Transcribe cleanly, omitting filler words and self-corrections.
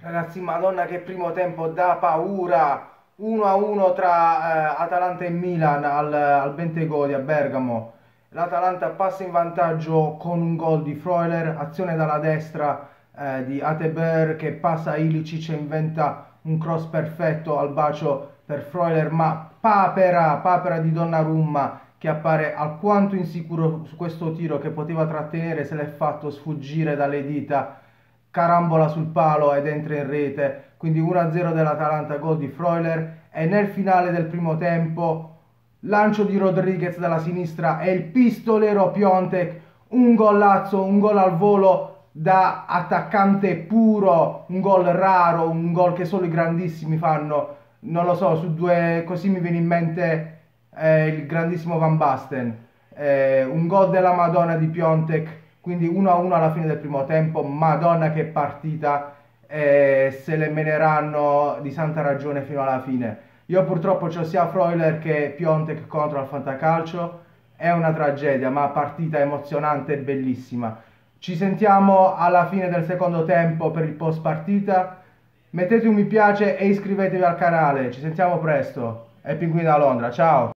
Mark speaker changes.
Speaker 1: Ragazzi, Madonna che primo tempo da paura! 1-1 tra Atalanta e Milan al Bentegodi a Bergamo. L'Atalanta passa in vantaggio con un gol di Freuler, azione dalla destra di Ateber che passa a Ilicic e inventa un cross perfetto al bacio per Freuler, ma papera di Donnarumma che appare alquanto insicuro su questo tiro che poteva trattenere, se l'è fatto sfuggire dalle dita, carambola sul palo ed entra in rete. Quindi 1-0 dell'Atalanta, gol di Freuler. E nel finale del primo tempo lancio di Rodriguez dalla sinistra e il pistolero Piontek, un golazzo, un gol al volo da attaccante puro, un gol raro, un gol che solo i grandissimi fanno. Non lo so, su due così mi viene in mente il grandissimo Van Basten. Un gol della Madonna di Piontek, quindi 1-1 alla fine del primo tempo. Madonna che partita, se le meneranno di santa ragione fino alla fine. Io purtroppo c'ho sia Freuler che Piontek contro al Fantacalcio, è una tragedia, ma partita emozionante e bellissima. Ci sentiamo alla fine del secondo tempo per il post partita. Mettete un mi piace e iscrivetevi al canale. Ci sentiamo presto. E Pinguini da Londra, ciao!